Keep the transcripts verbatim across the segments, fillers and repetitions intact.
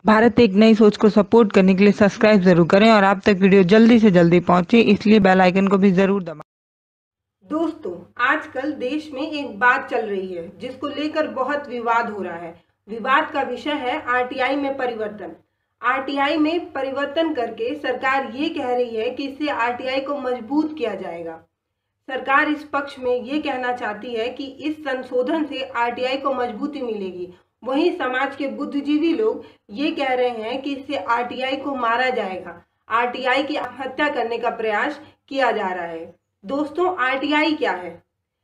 भारत एक नई सोच को सपोर्ट करने के लिए सब्सक्राइब जरूर करें और आप तक वीडियो जल्दी से जल्दी पहुंचे, इसलिए बेल आइकन को भी जरूर दबाएं। दोस्तों, आजकल देश में एक बात चल रही है जिसको लेकर बहुत विवाद हो रहा है। विवाद का विषय है आरटीआई में परिवर्तन। आरटीआई में परिवर्तन करके सरकार ये कह रही है कि इससे आरटीआई को मजबूत किया जाएगा। सरकार इस पक्ष में ये कहना चाहती है कि इस संशोधन से आरटीआई को मजबूती मिलेगी। वहीं समाज के बुद्धिजीवी लोग ये कह रहे हैं कि इससे आरटीआई को मारा जाएगा, आरटीआई की हत्या करने का प्रयास किया जा रहा है। दोस्तों, आरटीआई क्या है?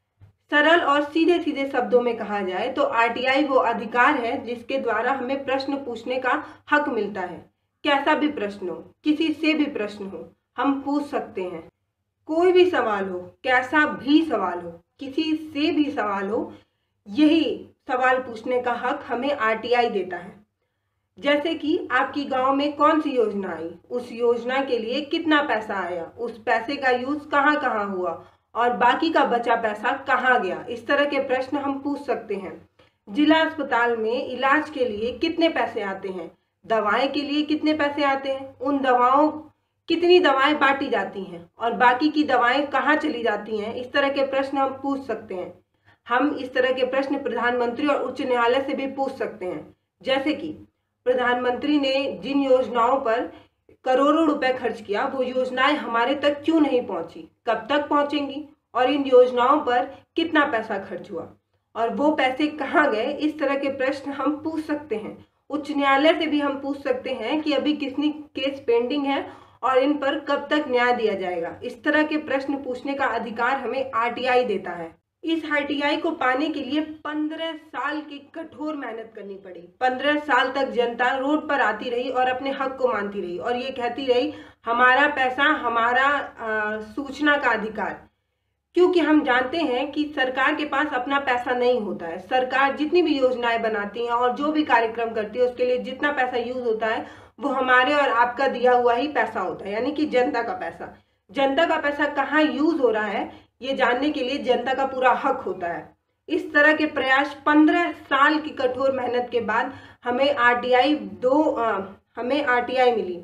सरल और सीधे सीधे शब्दों में कहा जाए तो आरटीआई वो अधिकार है जिसके द्वारा हमें प्रश्न पूछने का हक मिलता है। कैसा भी प्रश्न हो, किसी से भी प्रश्न हो, हम पूछ सकते हैं। कोई भी सवाल हो, कैसा भी सवाल हो, किसी से भी सवाल हो, यही सवाल पूछने का हक हमें आरटीआई देता है। जैसे कि आपकी गांव में कौन सी योजना आई, उस योजना के लिए कितना पैसा आया, उस पैसे का यूज कहाँ कहाँ हुआ और बाकी का बचा पैसा कहाँ गया, इस तरह के प्रश्न हम पूछ सकते हैं। जिला अस्पताल में इलाज के लिए कितने पैसे आते हैं, दवाएं के लिए कितने पैसे आते हैं, उन दवाओं कितनी दवाएं बांटी जाती हैं और बाकी की दवाएं कहाँ चली जाती हैं, इस तरह के प्रश्न हम पूछ सकते हैं। हम इस तरह के प्रश्न प्रधानमंत्री और उच्च न्यायालय से भी पूछ सकते हैं। जैसे कि प्रधानमंत्री ने जिन योजनाओं पर करोड़ों रुपए खर्च किया, वो योजनाएं हमारे तक क्यों नहीं पहुंची, कब तक पहुंचेंगी और इन योजनाओं पर कितना पैसा खर्च हुआ और वो पैसे कहाँ गए, इस तरह के प्रश्न हम पूछ सकते हैं। उच्च न्यायालय से भी हम पूछ सकते हैं कि अभी कितनी केस पेंडिंग है और इन पर कब तक न्याय दिया जाएगा। इस तरह के प्रश्न पूछने का अधिकार हमें आरटीआई देता है। इस आरटीआई को पाने के लिए पंद्रह साल की कठोर मेहनत करनी पड़ी। पंद्रह साल तक जनता रोड पर आती रही और अपने हक को मानती रही और ये कहती रही हमारा पैसा, हमारा आ, सूचना का अधिकार। क्योंकि हम जानते हैं कि सरकार के पास अपना पैसा नहीं होता है। सरकार जितनी भी योजनाएं बनाती है और जो भी कार्यक्रम करती है उसके लिए जितना पैसा यूज होता है वो हमारे और आपका दिया हुआ ही पैसा होता है, यानी कि जनता का पैसा। जनता का पैसा कहाँ यूज हो रहा है ये जानने के लिए जनता का पूरा हक होता है। इस तरह के प्रयास पंद्रह साल की कठोर मेहनत के बाद हमें आरटीआई दो आ, हमें आरटीआई मिली।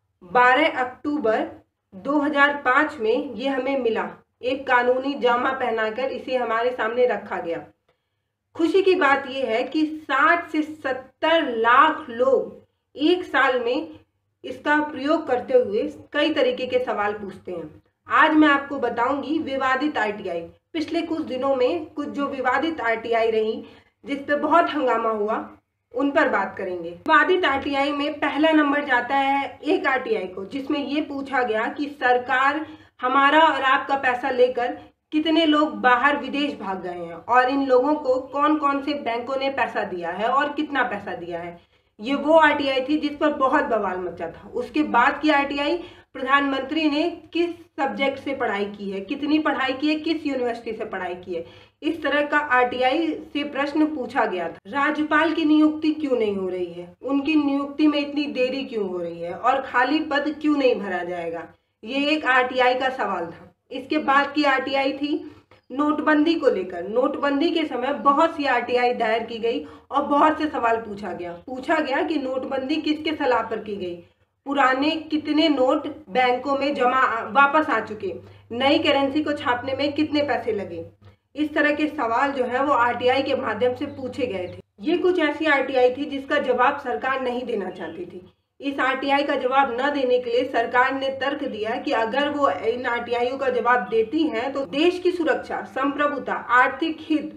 बारह अक्टूबर दो हज़ार पाँच में ये हमें मिला। एक कानूनी जामा पहनाकर इसे हमारे सामने रखा गया। खुशी की बात यह है कि साठ से सत्तर लाख लोग एक साल में इसका प्रयोग करते हुए कई तरीके के सवाल पूछते हैं। आज मैं आपको बताऊंगी विवादित आरटीआई। पिछले कुछ दिनों में कुछ जो विवादित आरटीआई रही जिस पे बहुत हंगामा हुआ, उन पर बात करेंगे। विवादित आरटीआई में पहला नंबर जाता है एक आरटीआई को, जिसमें ये पूछा गया कि सरकार हमारा और आपका पैसा लेकर कितने लोग बाहर विदेश भाग गए हैं और इन लोगों को कौन कौन से बैंकों ने पैसा दिया है और कितना पैसा दिया है। ये वो आरटीआई थी जिस पर बहुत बवाल मचा था। उसके बाद की आरटीआई प्रधानमंत्री ने किस सब्जेक्ट से पढ़ाई की है, कितनी पढ़ाई की है, किस यूनिवर्सिटी से पढ़ाई की है, इस तरह का आरटीआई से प्रश्न पूछा गया था। राज्यपाल की नियुक्ति क्यों नहीं हो रही है, उनकी नियुक्ति में इतनी देरी क्यों हो रही है और खाली पद क्यों नहीं भरा जाएगा, ये एक आरटीआई का सवाल था। इसके बाद की आरटीआई थी नोटबंदी को लेकर। नोटबंदी के समय बहुत सी आरटीआई दायर की गई और बहुत से सवाल पूछा गया पूछा गया कि नोटबंदी किसके सलाह पर की गई, पुराने कितने नोट बैंकों में जमा वापस आ चुके, नई करेंसी को छापने में कितने पैसे लगे। इस तरह के सवाल जो है वो आरटीआई के माध्यम से पूछे गए थे। ये कुछ ऐसी आरटीआई थी जिसका जवाब सरकार नहीं देना चाहती थी। इस आरटीआई का जवाब न देने के लिए सरकार ने तर्क दिया कि अगर वो इन आरटीआईओ का जवाब देती हैं तो देश की सुरक्षा, संप्रभुता, आर्थिक हित,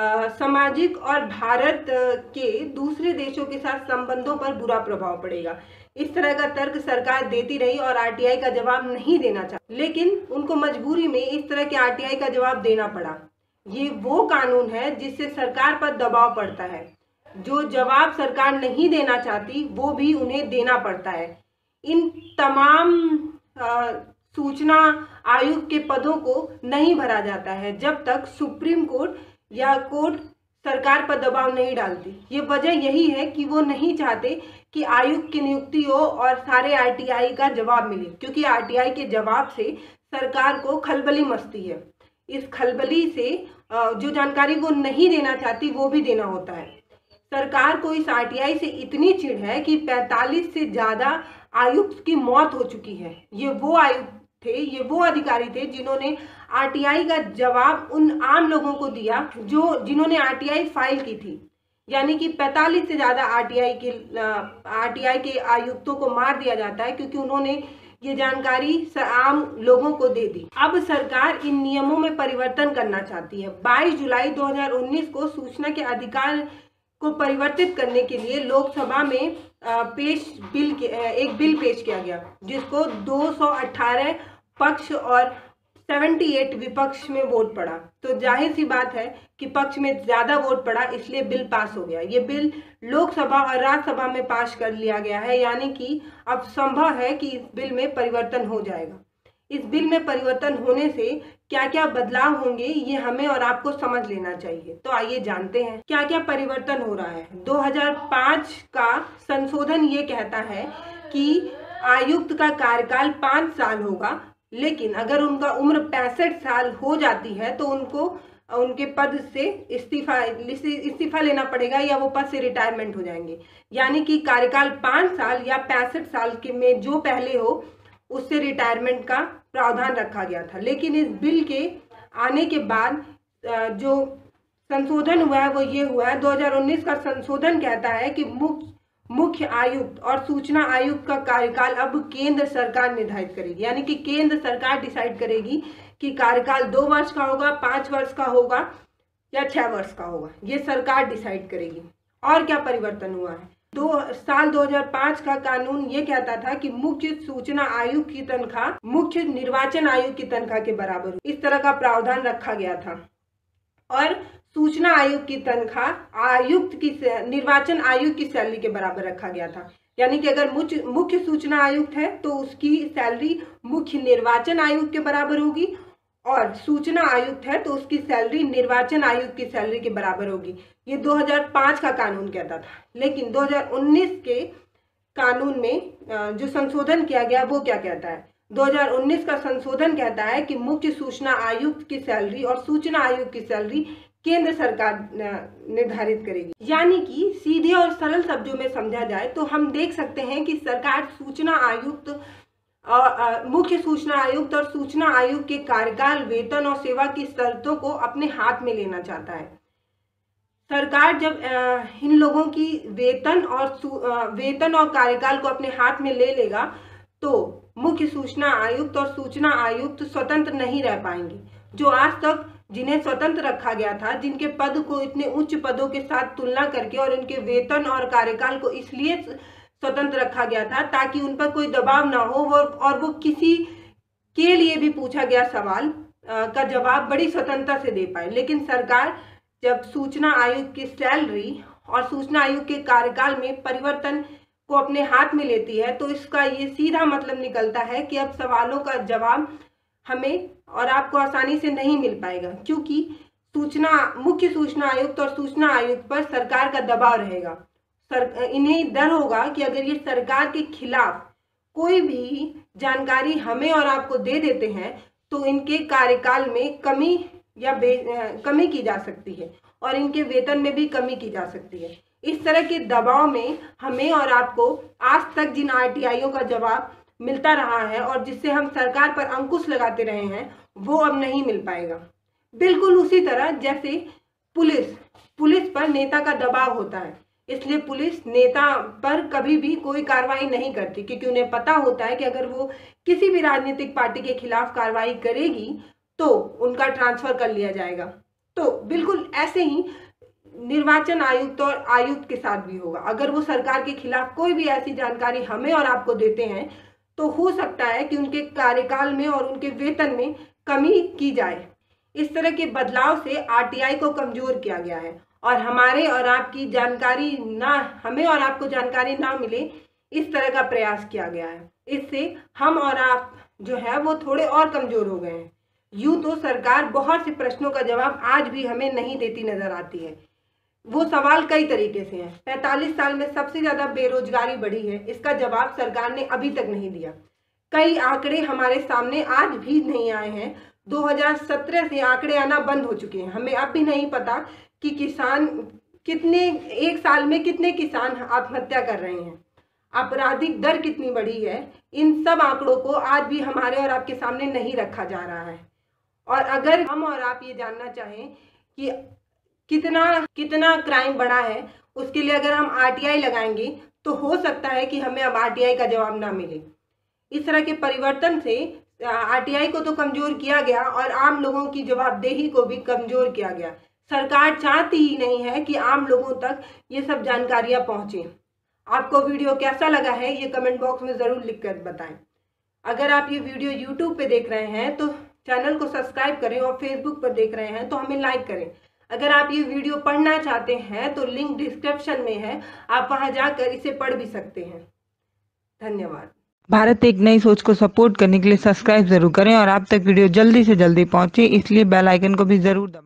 सामाजिक और भारत के दूसरे देशों के साथ संबंधों पर बुरा प्रभाव पड़ेगा। इस तरह का तर्क सरकार देती रही और आरटीआई का जवाब नहीं देना चाहती, लेकिन उनको मजबूरी में इस तरह के आरटीआई का जवाब देना पड़ा। ये वो कानून है जिससे सरकार पर दबाव पड़ता है। जो जवाब सरकार नहीं देना चाहती वो भी उन्हें देना पड़ता है। इन तमाम आ, सूचना आयुक्त के पदों को नहीं भरा जाता है जब तक सुप्रीम कोर्ट या कोर्ट सरकार पर दबाव नहीं डालती। ये वजह यही है कि वो नहीं चाहते कि आयुक्त की नियुक्ति हो और सारे आरटीआई का जवाब मिले, क्योंकि आरटीआई के जवाब से सरकार को खलबली मचती है। इस खलबली से जो जानकारी वो नहीं देना चाहती वो भी देना होता है। सरकार को इस आरटीआई से इतनी चिढ़ है कि पैंतालीस से ज्यादा आयुक्त की मौत हो चुकी है। ये वो आयुक्त थे, ये वो अधिकारी थे जिन्होंने आरटीआई का जवाब उन आम लोगों को दिया जो जिन्होंने आरटीआई फाइल की थी। यानी कि पैंतालीस से ज्यादा आरटीआई के आरटीआई के आयुक्तों को मार दिया जाता है क्योंकि उन्होंने ये जानकारी आम लोगों को दे दी। अब सरकार इन नियमों में परिवर्तन करना चाहती है। बाईस जुलाई दो हज़ार उन्नीस को सूचना के अधिकार को परिवर्तित करने के लिए लोकसभा में पेश बिल एक बिल पेश किया गया जिसको दो सौ अठारह पक्ष और अठहत्तर विपक्ष में वोट पड़ा। तो जाहिर सी बात है कि पक्ष में ज्यादा वोट पड़ा, इसलिए बिल पास हो गया। ये बिल लोकसभा और राज्यसभा में पास कर लिया गया है, यानी कि अब संभव है कि इस बिल में परिवर्तन हो जाएगा। इस बिल में परिवर्तन होने से क्या क्या बदलाव होंगे ये हमें और आपको समझ लेना चाहिए। तो आइए जानते हैं क्या क्या परिवर्तन हो रहा है। दो हज़ार पाँच का संशोधन ये कहता है कि आयुक्त का कार्यकाल पाँच साल होगा, लेकिन अगर उनका उम्र पैंसठ साल हो जाती है तो उनको उनके पद से इस्तीफा इस्तीफा लेना पड़ेगा या वो पद से रिटायरमेंट हो जाएंगे। यानी कि कार्यकाल पाँच साल या पैंसठ साल के में जो पहले हो उससे रिटायरमेंट का प्रावधान रखा गया था। लेकिन इस बिल के आने के बाद जो संशोधन हुआ है वो ये हुआ है, दो हज़ार उन्नीस का संशोधन कहता है कि मुख्य मुख्य आयुक्त और सूचना आयुक्त का कार्यकाल अब केंद्र सरकार निर्धारित करेगी। यानी कि केंद्र सरकार डिसाइड करेगी कि कार्यकाल दो वर्ष का होगा, पाँच वर्ष का होगा या छह वर्ष का होगा, ये सरकार डिसाइड करेगी। और क्या परिवर्तन हुआ है, दो साल दो हज़ार पाँच का कानून ये कहता था कि मुख्य सूचना आयुक्त की तनख्वाह मुख्य निर्वाचन आयुक्त की तनख्वाह के बराबर हो, इस तरह का प्रावधान रखा गया था। और सूचना आयुक्त की तनख्वाह आयुक्त की निर्वाचन आयुक्त की सैलरी के बराबर रखा गया था। यानी कि अगर मुख्य मुख्य सूचना आयुक्त है तो उसकी सैलरी मुख्य निर्वाचन आयुक्त के बराबर होगी, और सूचना आयुक्त है तो उसकी सैलरी निर्वाचन आयुक्त की सैलरी के बराबर होगी। ये दो हज़ार पाँच का कानून कहता था। लेकिन दो हज़ार उन्नीस के कानून में जो संशोधन किया गया वो क्या कहता है, दो हज़ार उन्नीस का संशोधन कहता है कि मुख्य सूचना आयुक्त की सैलरी और सूचना आयुक्त की सैलरी केंद्र सरकार निर्धारित करेगी। यानी कि सीधे और सरल शब्दों में समझा जाए तो हम देख सकते हैं कि सरकार सूचना आयुक्त और मुख्य सूचना आयुक्त और सूचना आयुक्त के कार्यकाल, वेतन और सेवा की शर्तों को अपने हाथ में लेना चाहता है। सरकार जब इन लोगों की वेतन और वेतन और कार्यकाल को अपने हाथ में ले लेगा तो मुख्य सूचना आयुक्त और सूचना आयुक्त स्वतंत्र नहीं रह पाएंगे। जो आज तक जिन्हें स्वतंत्र रखा गया था, जिनके पद को इतने उच्च पदों के साथ तुलना करके और इनके वेतन और कार्यकाल को इसलिए स्वतंत्र रखा गया था ताकि उन पर कोई दबाव ना हो और वो किसी के लिए भी पूछा गया सवाल का जवाब बड़ी स्वतंत्रता से दे पाए। लेकिन सरकार जब सूचना आयुक्त की सैलरी और सूचना आयुक्त के कार्यकाल में परिवर्तन को अपने हाथ में लेती है तो इसका ये सीधा मतलब निकलता है कि अब सवालों का जवाब हमें और आपको आसानी से नहीं मिल पाएगा, क्योंकि सूचना मुख्य सूचना आयुक्त और सूचना आयुक्त पर सरकार का दबाव रहेगा। सर इन्हें डर होगा कि अगर ये सरकार के खिलाफ कोई भी जानकारी हमें और आपको दे देते हैं तो इनके कार्यकाल में कमी या कमी की जा सकती है और इनके वेतन में भी कमी की जा सकती है। इस तरह के दबाव में हमें और आपको आज तक जिन आरटीआईओ का जवाब मिलता रहा है और जिससे हम सरकार पर अंकुश लगाते रहे हैं वो अब नहीं मिल पाएगा। बिल्कुल उसी तरह जैसे पुलिस पुलिस पर नेता का दबाव होता है, इसलिए पुलिस नेता पर कभी भी कोई कार्रवाई नहीं करती, क्योंकि उन्हें पता होता है कि अगर वो किसी भी राजनीतिक पार्टी के खिलाफ कार्रवाई करेगी तो उनका ट्रांसफर कर लिया जाएगा। तो बिल्कुल ऐसे ही निर्वाचन आयुक्त और आयुक्त के साथ भी होगा। अगर वो सरकार के खिलाफ कोई भी ऐसी जानकारी हमें और आपको देते हैं तो हो सकता है कि उनके कार्यकाल में और उनके वेतन में कमी की जाए। इस तरह के बदलाव से आरटीआई को कमजोर किया गया है और हमारे और आपकी जानकारी ना हमें और आपको जानकारी ना मिले इस तरह का प्रयास किया गया है। इससे हम और आप जो है वो थोड़े और कमजोर हो गए हैं। यूं तो सरकार बहुत से प्रश्नों का जवाब आज भी हमें नहीं देती नजर आती है। वो सवाल कई तरीके से हैं। पैंतालीस साल में सबसे ज्यादा बेरोजगारी बढ़ी है, इसका जवाब सरकार ने अभी तक नहीं दिया। कई आंकड़े हमारे सामने आज भी नहीं आए हैं। दो हज़ार सत्रह से आंकड़े आना बंद हो चुके हैं। हमें अब भी नहीं पता कि किसान कितने एक साल में कितने किसान आत्महत्या कर रहे हैं, आपराधिक दर कितनी बढ़ी है, इन सब आंकड़ों को आज भी हमारे और आपके सामने नहीं रखा जा रहा है। और अगर हम और आप ये जानना चाहें कि कितना कितना क्राइम बढ़ा है, उसके लिए अगर हम आरटीआई लगाएंगे तो हो सकता है कि हमें अब आरटीआई का जवाब ना मिले। इस तरह के परिवर्तन से आरटीआई को तो कमजोर किया गया और आम लोगों की जवाबदेही को भी कमजोर किया गया। सरकार चाहती ही नहीं है कि आम लोगों तक ये सब जानकारियां पहुंचे। आपको वीडियो कैसा लगा है ये कमेंट बॉक्स में ज़रूर लिखकर बताएं। अगर आप ये वीडियो यूट्यूब पे देख रहे हैं तो चैनल को सब्सक्राइब करें और फेसबुक पर देख रहे हैं तो हमें लाइक करें। अगर आप ये वीडियो पढ़ना चाहते हैं तो लिंक डिस्क्रिप्शन में है, आप वहां जाकर इसे पढ़ भी सकते हैं। धन्यवाद। भारत एक नई सोच को सपोर्ट करने के लिए सब्सक्राइब जरूर करें और आप तक वीडियो जल्दी से जल्दी पहुंचे, इसलिए बेल आइकन को भी जरूर दबाएं।